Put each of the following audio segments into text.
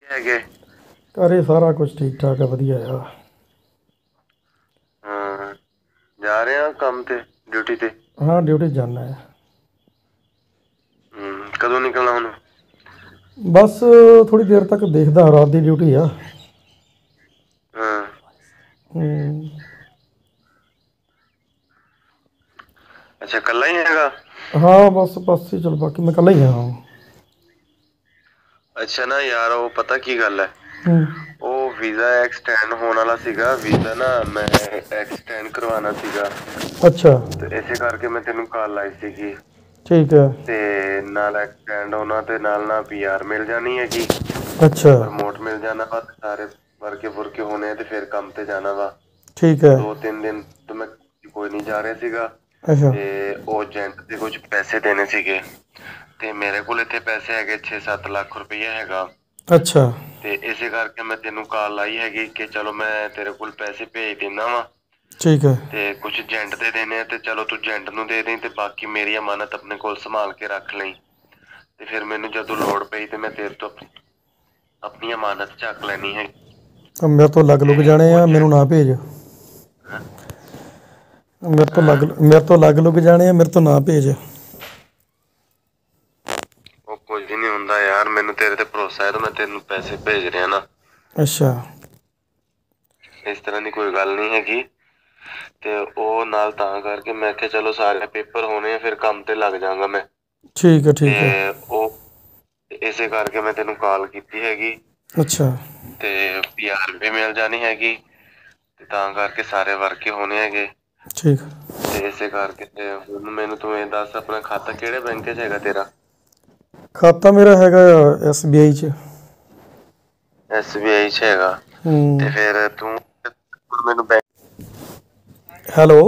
ਹੈਗੇ। ਘਰੇ ਸਾਰਾ ਕੁਝ ਠੀਕ ਠਾਕ ਹੈ, ਵਧੀਆ ਆ। ਹਾਂ, ਜਾ ਰਹੇ ਆ ਕੰਮ ਤੇ, ਡਿਊਟੀ ਤੇ। ਹਾਂ, ਡਿਊਟੀ ਜਾਣਾ ਹੈ। ਕਦੋਂ ਨਿਕਲਣਾ ਹੁਣ? ਬਸ ਥੋੜੀ ਦੇਰ ਤੱਕ ਦੇਖਦਾ, ਰਾਤ ਦੀ ਡਿਊਟੀ ਆ। ਹਾਂ। ਹੂੰ। ਅੱਛਾ, ਇਕੱਲਾ ਹੀ ਹੈਗਾ? ਹਾਂ, ਬਸ ਹੀ ਚਲ, ਬਾਕੀ ਮੈਂ ਇਕੱਲਾ ਹੀ ਹਾਂ। ਅੱਛਾ ਨਾ ਯਾਰ, ਉਹ ਪਤਾ ਕੀ ਗੱਲ ਹੈ, ਹੂੰ। ਉਹ ਵੀਜ਼ਾ ਐਕਸਟੈਂਡ ਹੋਣ ਵਾਲਾ ਸੀਗਾ। ਵੀਜ਼ਾ ਨਾ ਮੈਂ ਐਕਸਟੈਂਡ ਕਰਵਾਉਣਾ ਸੀਗਾ। ਅੱਛਾ। ਤੇ ਇਸੇ ਕਰਕੇ ਮੈਂ ਤੈਨੂੰ ਕਾਲ ਲਾਈ ਸੀਗੀ। ਠੀਕ ਹੈ। ਤੇ ਨਾਲ ਐਕਸਟੈਂਡ ਹੋਣਾ ਤੇ ਨਾਲ ਨਾ PR ਮਿਲ ਜਾਣੀ ਹੈਗੀ। ਅੱਛਾ। ਪ੍ਰਮੋਟ ਮਿਲ ਜਾਣਾ ਵਾ, ਸਾਰੇ ਵਰਕੇ ਫੁਰਕੇ ਹੋਣੇ ਆ ਤੇ ਫਿਰ ਕੰਮ ਤੇ ਜਾਣਾ ਵਾ। ਠੀਕ ਹੈ। 2-3 ਦਿਨ ਤੋਂ ਮੈਂ ਕੋਈ ਨਹੀਂ ਜਾ ਰਿਹਾ ਸੀਗਾ। ਅੱਛਾ। ਤੇ ਉਹ ਏਜੰਟ ਦੇ ਕੁਝ ਪੈਸੇ ਦੇਣੇ ਸੀਗੇ ਤੇ ਮੇਰੇ ਕੋਲ ਇੱਥੇ ਪੈਸੇ ਹੈਗੇ 6-7 ਲੱਖ ਰੁਪਈਆ ਹੈਗਾ। ਅੱਛਾ। ਤੇ ਇਸੇ ਕਰਕੇ ਮੈਂ ਤੈਨੂੰ ਕਾਲ ਲਾਈ ਹੈਗੀ ਕਿ ਚਲੋ ਮੈਂ ਤੇਰੇ ਕੋਲ ਪੈਸੇ ਭੇਜ ਦਿੰਦਾ ਵਾ। ਠੀਕ ਹੈ। ਤੇ ਕੁਝ ਏਜੰਟ ਦੇ ਦੇਣੇ ਆ ਤੇ ਚਲੋ ਤੂੰ ਏਜੰਟ ਨੂੰ ਦੇ ਦੇਈਂ ਤੇ ਬਾਕੀ ਮੇਰੀ ਅਮਾਨਤ ਆਪਣੇ ਕੋਲ ਸੰਭਾਲ ਕੇ ਰੱਖ ਲਈ। ਤੇ ਫਿਰ ਮੈਨੂੰ ਜਦੋਂ ਲੋੜ ਪਈ ਤੇ ਮੈਂ ਤੇਰੇ ਤੋਂ ਆਪਣੀ ਅਮਾਨਤ ਚੱਕ ਲੈਣੀ ਹੈ। ਮੇਰੇ ਤੋਂ ਲੱਗ ਲੁੱਗ ਜਾਣੇ ਉਹ ਆ, ਮੈਨੂੰ ਏਜੰਟ ਨਾ ਭੇਜ। ਹਾਂ ਮੇਰੇ ਤੋਂ ਲੱਗ ਲੁੱਗ ਜਾਣੇ ਆ, ਮੇਰੇ ਤੋਂ ਨਾ ਭੇਜ। ਉਹ ਕੁਝ ਨਹੀਂ ਹੁੰਦਾ ਯਾਰ, ਮੈਨੂੰ ਤੇਰੇ ਤੇ ਭਰੋਸਾ ਹੈ ਤੇ ਮੈਂ ਤੈਨੂੰ ਪੈਸੇ ਭੇਜ ਰਿਹਾ ਨਾ। ਅੱਛਾ। ਇਸ ਤਰ੍ਹਾਂ ਦੀ ਕੋਈ ਗੱਲ ਨਹੀਂ ਹੈਗੀ। ਤੇ ਉਹ ਨਾਲ ਤਾਂ ਕਰਕੇ ਮੈਂ ਕਿਹਾ ਚਲੋ ਸਾਰੇ ਪੇਪਰ ਹੋਣੇ ਆ, ਫਿਰ ਕੰਮ ਤੇ ਲੱਗ ਜਾਗਾ ਮੈਂ। ਠੀਕ ਹੈ। ਤੇ ਠੀਕ ਹੈ। ਉਹ ਇਸੇ ਕਰਕੇ ਮੈਂ ਤੈਨੂੰ ਕਾਲ ਕੀਤੀ ਹੈਗੀ। ਅੱਛਾ। ਤੇ PR ਵੀ ਮਿਲ ਜਾਣੀ ਹੈਗੀ ਤੇ ਤਾਂ ਕਰਕੇ ਸਾਰੇ ਵਰਕੇ ਹੋਣੇ ਹੈਗੇ। ਠੀਕ। ਤੇ ਇਸੇ ਕਰਕੇ ਤੇ ਹੁਣ ਮੈਨੂੰ ਤੂੰ ਇਹ ਦੱਸ, ਆਪਣਾ ਖਾਤਾ ਕਿਹੜੇ ਬੈਂਕ 'ਚ ਹੈਗਾ ਤੇਰਾ? ਖਾਤਾ ਮੇਰਾ ਹੈਗਾ SBI 'ਚ। SBI 'ਚ ਹੈਗਾ ਤੇ ਹੂੰ। ਫਿਰ ਤੂੰ ਮੈਨੂੰ ਹੈਲੋ।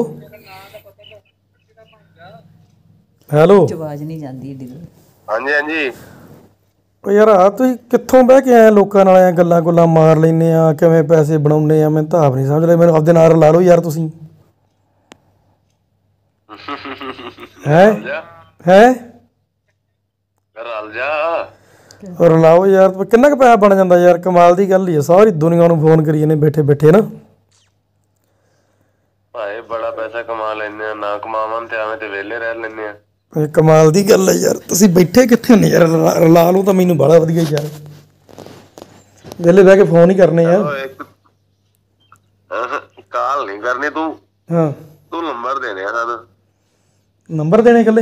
ਹੈਲੋ। ਆਵਾਜ਼ ਨਹੀਂ ਜਾਂਦੀ ਏਡੀ ਦੂਰ। ਹਾਂਜੀ ਹਾਂਜੀ। ਉਹ ਯਾਰ ਤੁਸੀਂ ਕਿੱਥੋਂ ਬਹਿ ਕੇ ਆਏ ਲੋਕਾਂ ਨਾਲ ਐਂ ਗੱਲਾਂ ਗੁੱਲਾਂ ਮਾਰ ਲੈਂਦੇ ਆ, ਕਿਵੇਂ ਪੈਸੇ ਬਣਾਉਂਦੇ ਆ? ਮੈਨੂੰ ਤਾਂ ਆਪ ਨਹੀਂ ਸਮਝ ਰਿਹਾ। ਮੈਨੂੰ ਆਪਦੇ ਨਾਲ ਲਾ ਲਓ ਯਾਰ ਤੁਸੀਂ। ਹੈਂ? ਰਲ ਜਾ ਹੈਂ? ਰਲ ਜਾ। ਰਲਾਓ ਯਾਰ, ਕਿੰਨਾ ਕੁ ਪੈਸਾ ਬਣ ਜਾਂਦਾ ਯਾਰ? ਕਮਾਲ ਦੀ ਗੱਲ ਹੀ ਆ, ਸਾਰੀ ਦੁਨੀਆ ਨੂੰ ਫੋਨ ਕਰੀ ਜਾਂਦੇ ਬੈਠੇ ਬੈਠੇ ਨਾ। ਭਾਈ ਬੜਾ ਪੈਸਾ ਕਮਾ ਲੈਂਦੇ ਆ, ਨਾ ਕਮਾਵਾਂ ਤੇ ਐਵੇਂ ਤੇ ਵਿਹਲੇ ਰਹਿ ਲੈਂਦੇ ਆ। ਇਹ ਕਮਾਲ ਦੀ ਗੱਲ ਹੈ ਯਾਰ, ਤੁਸੀਂ ਬੈਠੇ ਕਿੱਥੇ ਹੁੰਦੇ ਯਾਰ? ਰਲਾ ਲਓ ਤਾਂ ਮੈਨੂੰ ਬੜਾ ਵਧੀਆ ਯਾਰ, ਵਿਹਲੇ ਬਹਿ ਕੇ ਫੋਨ ਹੀ ਕਰਨੇ ਆ। ਚਲੋ ਇੱਕ ਕਾਲ ਨਹੀਂ ਕਰਨੀ, ਹਾਂ। ਤੂੰ ਨੰਬਰ ਦੇਣੇ ਆ ਸਾਨੂੰ। ਨੰਬਰ ਦੇਣੇ ਇਕੱਲੇ?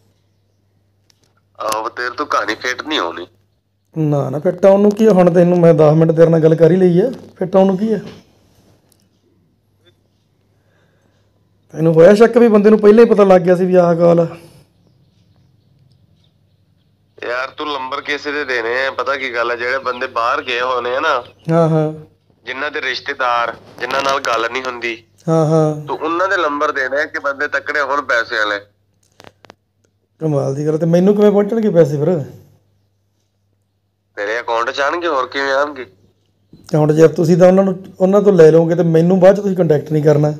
ਆਹੋ, ਤੇਰੇ ਤੋਂ ਕਹਾਣੀ ਫਿੱਟ ਨਹੀਂ ਹੋਣੀ। ਨਾ ਨਾ, ਫਿੱਟ ਆਉਣ ਨੂੰ ਕੀ ਆ? ਹੁਣ ਤੈਨੂੰ ਮੈਂ 10 ਮਿੰਟ ਤੇਰੇ ਨਾਲ ਗੱਲ ਕਰ ਹੀ ਲਈ ਆ, ਫਿੱਟ ਆਉਣ ਨੂੰ ਕੀ ਆ? ਤੈਨੂੰ ਹੋਇਆ ਸ਼ੱਕ ਵੀ ਬੰਦੇ ਨੂੰ ਪਹਿਲਾਂ ਹੀ ਪਤਾ ਲੱਗ ਗਿਆ ਸੀ ਵੀ ਆਹ ਕਾਲ ਆ? ਯਾਰ ਤੂੰ ਨੰਬਰ ਕਿਸੇ ਦੇ ਦੇਣੇ ਆ, ਪਤਾ ਕੀ ਗੱਲ ਹੈ, ਜਿਹੜੇ ਬੰਦੇ ਬਾਹਰ ਗਏ ਹੋਣੇ ਆ ਨਾ, ਹਾਂ ਹਾਂ, ਜਿਨ੍ਹਾਂ ਦੇ ਰਿਸ਼ਤੇਦਾਰ, ਜਿਨ੍ਹਾਂ ਨਾਲ ਗੱਲ ਨਹੀਂ ਹੁੰਦੀ, ਹਾਂ ਹਾਂ, ਤੂੰ ਉਹਨਾਂ ਦੇ ਨੰਬਰ ਦੇਣੇ ਕਿ ਬੰਦੇ ਤੱਕੜੇ ਹੋਣ ਪੈਸੇ ਵਾਲੇ। ਕਮਾਲ ਦੀ ਗੱਲ। ਤੇ ਮੈਨੂੰ ਕਿਵੇਂ ਪਹੁੰਚਣਗੇ ਪੈਸੇ ਫਿਰ? ਤੇਰੇ ਅਕਾਊਂਟ 'ਚ ਆਉਣਗੇ, ਹੋਰ ਕਿਵੇਂ ਆਉਣਗੇ? ਹੁਣ ਯਾਰ ਤੁਸੀਂ ਤਾਂ ਉਹਨਾਂ ਤੋਂ ਲੈ ਲਓਗੇ ਤੇ ਮੈਨੂੰ ਬਾਅਦ 'ਚ ਤੁਸੀਂ ਕੰਟੈਕਟ ਨਹੀਂ ਕਰਨਾ।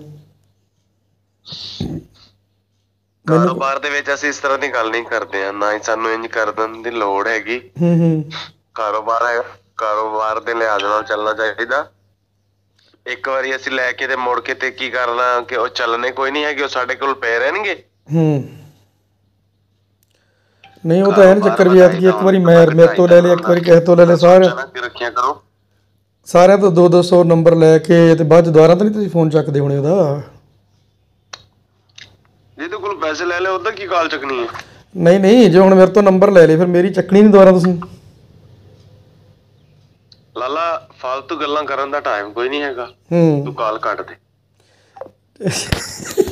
ਮੈਨੂੰ ਕਾਰੋਬਾਰ ਦੇ ਵਿੱਚ ਅਸੀਂ ਇਸ ਤਰ੍ਹਾਂ ਦੀ ਗੱਲ ਨਹੀਂ ਕਰਦੇ ਆ, ਨਾ ਹੀ ਸਾਨੂੰ ਇੰਝ ਕਰਨ ਦੀ ਲੋੜ ਹੈਗੀ। ਹੂੰ ਹੂੰ। ਕਾਰੋਬਾਰ ਹੈ, ਕਾਰੋਬਾਰ ਦੇ ਲਿਹਾਜ਼ ਨਾਲ ਚੱਲਣਾ ਚਾਹੀਦਾ। ਇੱਕ ਵਾਰੀ ਅਸੀਂ ਲੈ ਕੇ ਤੇ ਮੁੜ ਕੇ ਤੇ ਕੀ ਕਰਨਾ, ਕਿ ਉਹ ਚੱਲਣੇ ਕੋਈ ਨਹੀਂ ਹੈਗੇ, ਉਹ ਸਾਡੇ ਕੋਲ ਪਏ ਰਹਿਣਗੇ। ਹੂੰ। ਨਹੀਂ, ਉਹ ਤਾਂ ਹੈ ਨਾ ਕਾਰੋਬਾਰ ਚੱਕਰ ਵੀ ਐਤਕੀ ਵਧਾਈਦਾ ਇੱਕ ਵਾਰੀ ਉਨੀ ਤੋਂ ਮੈਂ ਤਾਂ ਮੇਰੇ ਤੋਂ ਘਟਾਈਦਾ ਲੈ ਲਿਆ, ਨਾ ਇੱਕ ਵਾਰੀ ਹੁੰਦਾ। ਕਿਸੇ ਤੋਂ ਲੈ ਲਿਆ। ਗੱਲਾਂ ਸੋਚਾਂ ਨਾ ਕਿ ਰੱਖਿਆ ਕਰੋ। ਸਾਰਿਆਂ ਤੋਂ 200 ਨੰਬਰ ਲੈ ਕੇ ਤੇ ਬਾਅਦ 'ਚ ਦੁਬਾਰਾ ਤਾਂ ਨਹੀਂ ਤੁਸੀਂ ਫੋਨ ਚੱਕਦੇ ਹੋਣੇ ਉਹਦਾ? ਜਿਹਦੇ ਕੋਲ ਪੈਸੇ ਲੈ ਲਏ ਉਹਦਾ ਕੀ ਕਾਲ ਚੱਕਣੀ ਹੈ? ਨਹੀਂ ਨਹੀਂ, ਜੇ ਹੁਣ ਮੇਰੇ ਤੋਂ ਨੰਬਰ ਲੈ ਲਏ ਫਿਰ ਮੇਰੀ ਚੱਕਣੀ ਨਹੀਂ ਦੁਬਾਰਾ ਤੁਸੀਂ? ਲਾਲਾ, ਫਾਲਤੂ ਗੱਲਾਂ ਕਰਨ ਦਾ ਟਾਈਮ ਕੋਈ ਨਹੀਂ ਹੈਗਾ, ਹੂੰ। ਤੂੰ ਕਾਲ ਕੱਟ ਦੇ।